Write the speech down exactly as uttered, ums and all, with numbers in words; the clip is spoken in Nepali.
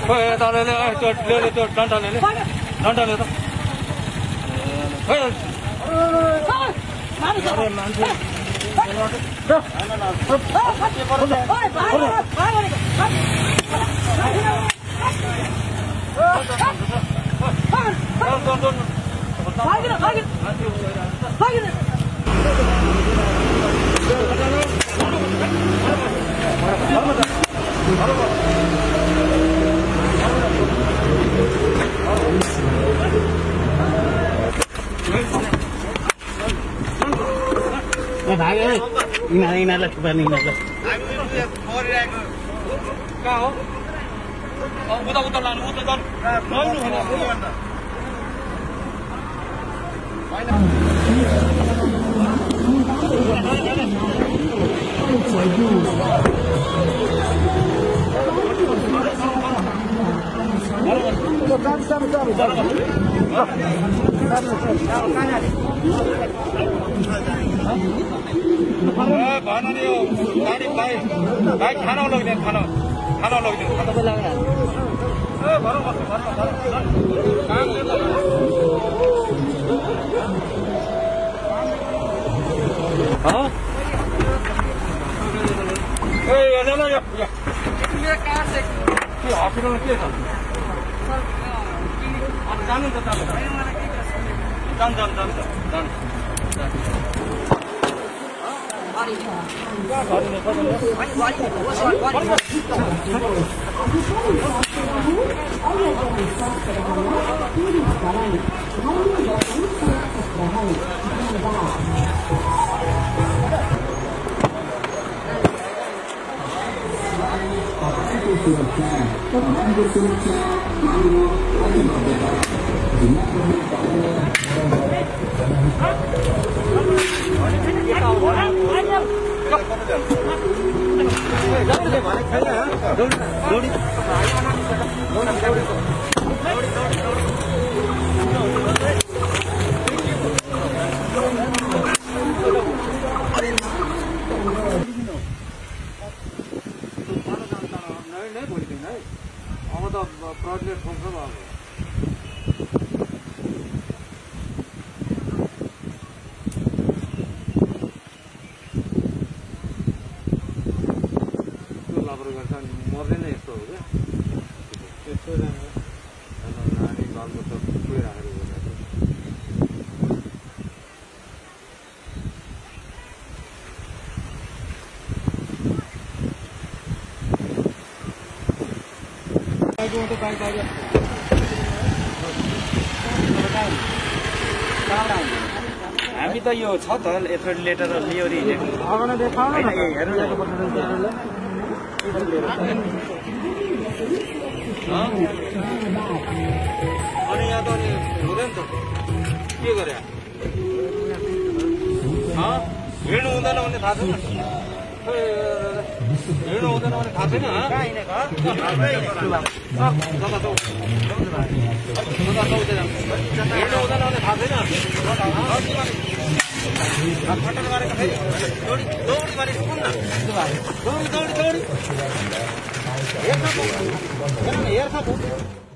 ए ताले ले त्यो ले ले त्यो डन्डा ले ले डन्डा ले त ए अरे मान्छे भागे यिनीहरू यिनीहरूलाई थुपार्ने यिनीहरूलाई कहाँ हो उता उता लानु उता जानु भन नि यो गाडी भाइ भाइ खाना लगिदिनु खाना खाना लगिदिनु खाना ए भरौ भरौ काम हाँ ए यो न यो यो कार से के हस्पिटल के छ अनि जानु त जानु जान जान जान जान प्रोजेक्ट हुन्छ अब लापरवाही गर्छ अनि मर्दैन यस्तो हो क्या त्यस्तो नानी बालबच्चा थुप्रै राखेर हामी त यो छ त यत्रो लेटर लियोरी अनि यहाँ त अनि हुँदैन त के गरे हिँड्नु हुँदैन भने थाहा छैन हिँड्नु हुँदैन भने थाहा छैन हिँड्नु हुँदैन भने थाहा छैन खटन गरेको फेरि दौडी दौडी मारे सुन न दौडी दौडी दौडी हेर्छ हेर्छ